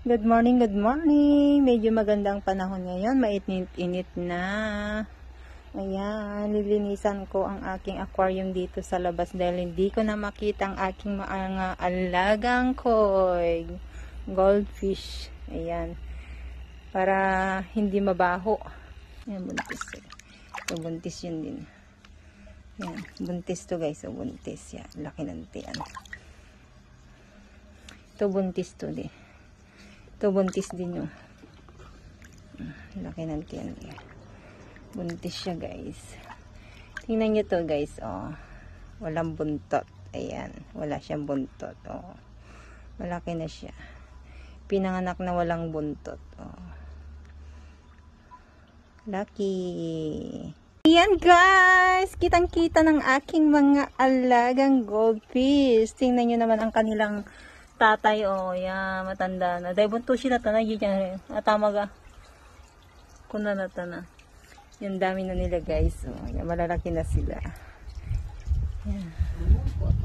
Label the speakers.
Speaker 1: Good morning, good morning. Medyo magandang panahon ngayon. Mainit-init na. Ayan, lilinisan ko ang aking aquarium dito sa labas dahil hindi ko na makita ang aking mga alagang koi. Goldfish. Ayan. Para hindi mabaho. Ayan, buntis. Ito, buntis yun din. Ayan, buntis to guys. So, buntis. Yan, laki ng tiyan. Ito, buntis to din. Ito, buntis din yung laki ng tiyan niya. Buntis siya guys. Tingnan nyo to guys. Oh. Walang buntot. Ayan. Wala siyang buntot. Oh. Malaki na siya. Pinanganak na walang buntot. Oh. Lucky. Ayan guys. Kitang kita ng aking mga alagang goldfish. Tingnan nyo naman ang kanilang tatay, oh, yan, matanda na. Dahil bunto sila ta na, yun, atamaga. Kuna na ta na. Yung dami na nila, guys. Oh, yan, malalaki na sila. Yan.